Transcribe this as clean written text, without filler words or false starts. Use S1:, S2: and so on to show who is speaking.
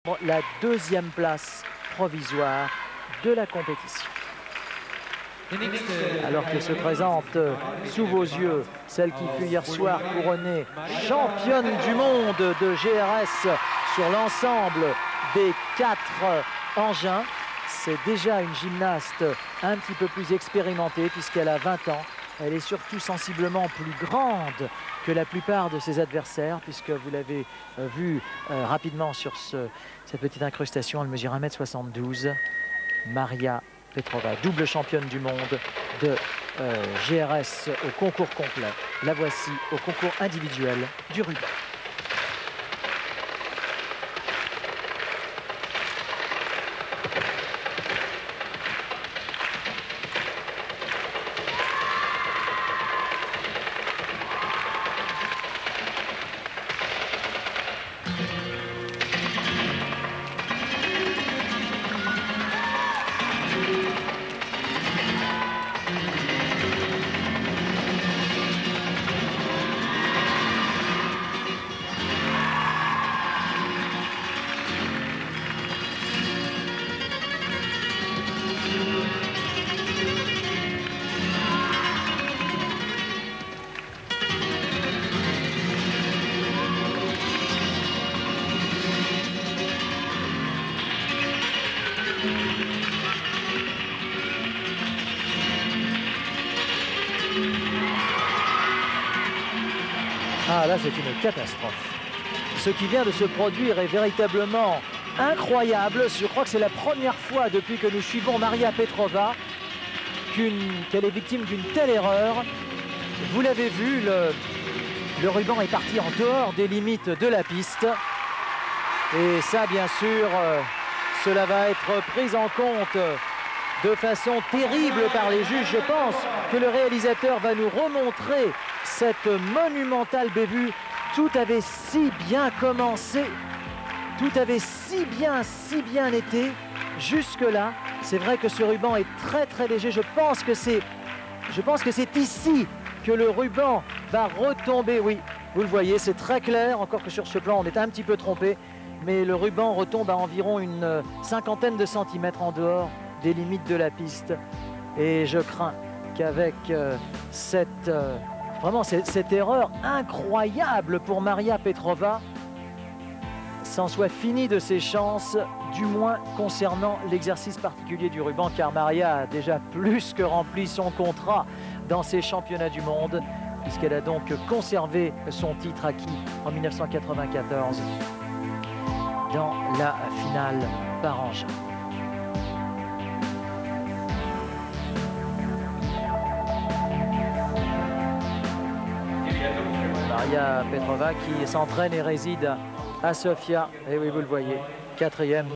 S1: La deuxième place provisoire de la compétition. Alors que se présente sous vos yeux celle qui fut hier soir couronnée championne du monde de GRS sur l'ensemble des 4 engins. C'est déjà une gymnaste un petit peu plus expérimentée puisqu'elle a 20 ans. Elle est surtout sensiblement plus grande que la plupart de ses adversaires, puisque vous l'avez vu rapidement sur cette petite incrustation. Elle mesure 1,72 m. Maria Petrova, double championne du monde de GRS au concours complet. La voici au concours individuel du ruban. Ah là, c'est une catastrophe. Ce qui vient de se produire est véritablement incroyable. Je crois que c'est la première fois depuis que nous suivons Maria Petrova qu'elle est victime d'une telle erreur. Vous l'avez vu, le ruban est parti en dehors des limites de la piste. Et ça, bien sûr, cela va être pris en compte de façon terrible par les juges. Je pense que le réalisateur va nous remontrer cette monumentale bévue. Tout avait si bien commencé, tout avait si bien été jusque-là. C'est vrai que ce ruban est très léger. Je pense que c'est ici que le ruban va retomber. Oui, vous le voyez, c'est très clair. Encore que sur ce plan, on est un petit peu trompé. Mais le ruban retombe à environ une cinquantaine de centimètres en dehors des limites de la piste. Et je crains qu'avec vraiment cette erreur incroyable pour Maria Petrova, s'en soit fini de ses chances, du moins concernant l'exercice particulier du ruban, car Maria a déjà plus que rempli son contrat dans ces championnats du monde, puisqu'elle a donc conservé son titre acquis en 1994 dans la finale par engin. Maria Petrova qui s'entraîne et réside à Sofia. Et oui, vous le voyez, 4e.